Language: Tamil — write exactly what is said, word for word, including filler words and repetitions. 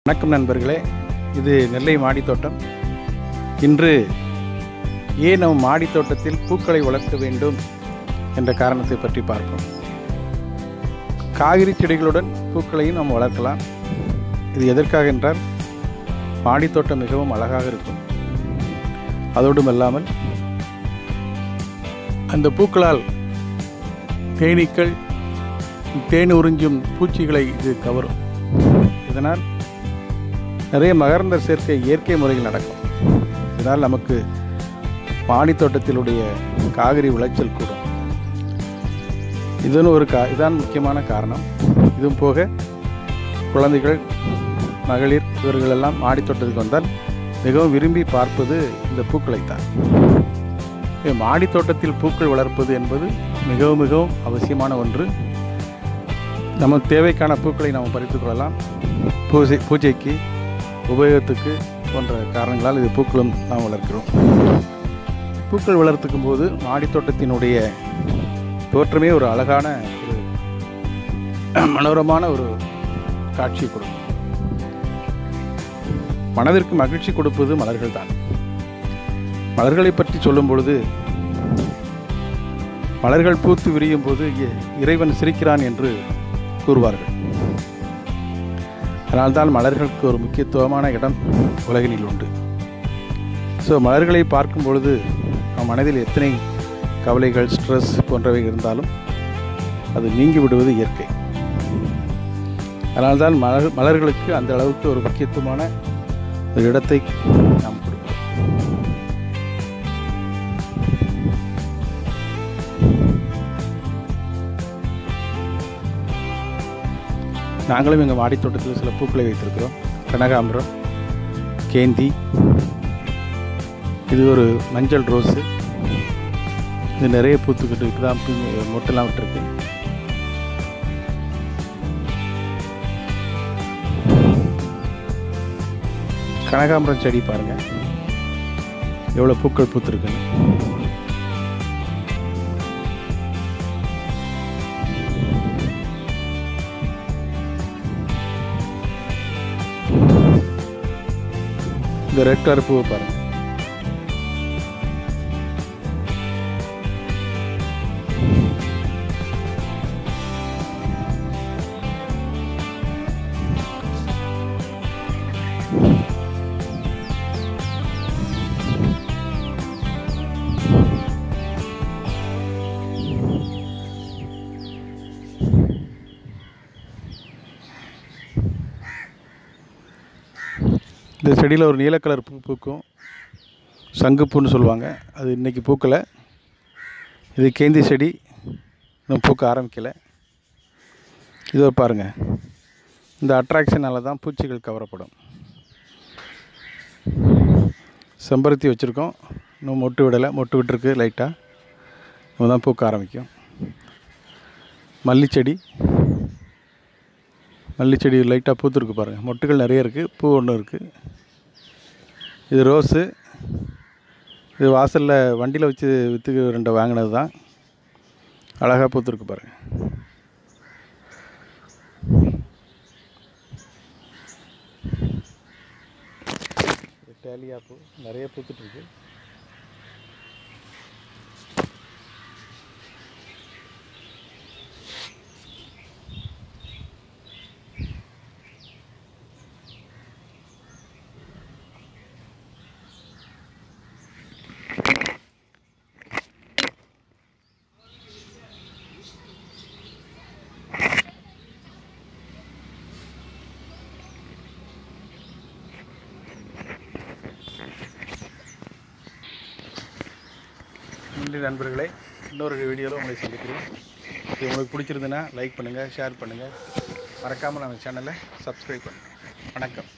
வணக்கம் நண்பர்களே, இது நெல்லை மாடித்தோட்டம். இன்று ஏன் நம் மாடித்தோட்டத்தில் பூக்களை வளர்க்க வேண்டும் என்ற காரணத்தை பற்றி பார்ப்போம். காய்கறி செடிகளுடன் பூக்களையும் நாம் வளர்க்கலாம். இது எதற்காக என்றால் மாடித்தோட்டம் மிகவும் அழகாக இருக்கும். அதோடும் இல்லாமல் அந்த பூக்களால் தேனீக்கள் தேன் உறிஞ்சும் பூச்சிகளை இது கவரும். இதனால் நிறைய மகரந்த சேர்க்கை இயற்கை முறையில் நடக்கும். இதனால் நமக்கு மாடித்தோட்டத்திலுடைய காய்கறி விளைச்சல் கூடும். இதுன்னு ஒரு கா இதான் முக்கியமான காரணம். இதுவும் போக குழந்தைகள், மகளிர் இவர்களெல்லாம் மாடித்தோட்டத்துக்கு வந்தால் மிகவும் விரும்பி பார்ப்பது இந்த பூக்களைத்தான். மாடித்தோட்டத்தில் பூக்கள் வளர்ப்பது என்பது மிகவும் மிகவும் அவசியமான ஒன்று. நமக்கு தேவைக்கான பூக்களை நாம் பறித்து கொள்ளலாம். பூஜை பூஜைக்கு உபயோகத்துக்கு போன்ற காரணங்களால் இது பூக்களும் நாம் வளர்க்கிறோம். பூக்கள் வளர்த்துக்கும் போது மாடித்தோட்டத்தினுடைய தோற்றமே ஒரு அழகான ஒரு மனோரமான ஒரு காட்சியை கொடுக்கும். மனதிற்கு மகிழ்ச்சி கொடுப்பது மலர்கள் தான். மலர்களை பற்றி சொல்லும் பொழுது, மலர்கள் பூத்து விரியும் போது இறைவன் சிரிக்கிறான் என்று கூறுவார்கள். அதனால்தான் மலர்களுக்கு ஒரு முக்கியத்துவமான இடம் உலகினில் உண்டு. ஸோ மலர்களை பார்க்கும் பொழுது நம் மனதில் எத்தனை கவலைகள், ஸ்ட்ரெஸ் போன்றவை இருந்தாலும் அது நீங்கி விடுவது இயற்கை. அதனால்தான் மலர் மலர்களுக்கு அந்த அளவுக்கு ஒரு முக்கியத்துவமான ஒரு இடத்தை நாம் கொடுக்கிறோம். நாங்களும் எங்கள் மாடித்தோட்டத்தில் சில பூக்களை வைத்திருக்கிறோம். கனகாம்பரம், கேந்தி, இது ஒரு மஞ்சள் ரோஸு. இது நிறைய பூத்துக்கிட்டு இப்போ தான் பூ மொட்டெல்லாம் விட்டுருக்கு. கனகாம்பரம் செடி பாருங்கள் எவ்வளோ பூக்கள் பூத்துருக்குன்னு. இந்த ரெட் கலர் பூவை பாருங்கள். இந்த செடியில் ஒரு நீல கலர் பூ பூக்கும், சங்குப்பூன்னு சொல்லுவாங்க. அது இன்றைக்கி பூக்கலை. இது கேந்தி செடி, இன்னும் பூக்க ஆரம்பிக்கலை. இதோ பாருங்கள், இந்த அட்ராக்ஷனால் தான் பூச்சிகள் கவரப்படும். செம்பருத்தி வச்சுருக்கோம், இன்னும் மொட்டு விடலை. மொட்டு விட்டுருக்கு லைட்டாக, இன்னும் தான் பூக்க ஆரம்பிக்கும். மல்லிச்செடி, மல்லிச்செடி லைட்டாக பூத்துருக்கு பாருங்கள். மொட்டுகள் நிறைய இருக்குது, பூ ஒன்று இருக்குது. இது ரோஸு. இது வாசலில் வண்டியில் வச்சு விற்றுக்கு ரெண்டு வாங்கினது தான். அழகாக பூத்துருக்கு பாருங்கள். டேலியா பூ நிறைய பூத்துட்ருக்கு. நன்றி நண்பர்களே, இன்னொரு வீடியோவில் உங்களை சந்திக்கிறேன். இது உங்களுக்கு பிடிச்சிருந்துன்னா லைக் பண்ணுங்கள், ஷேர் பண்ணுங்கள். மறக்காமல் நம்ம சேனலை சப்ஸ்கிரைப் பண்ணுங்கள். வணக்கம்.